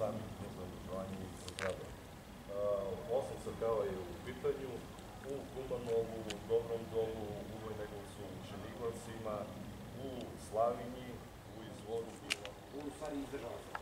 samih angažovanja i sa zgrada. 8 crkava je u pitanju, u Kumanovu, u Dobrom Dolu, u Vojnegovcu, u Čeliglancima, u Slavinji, u Izvoru, u stvari izdržava se.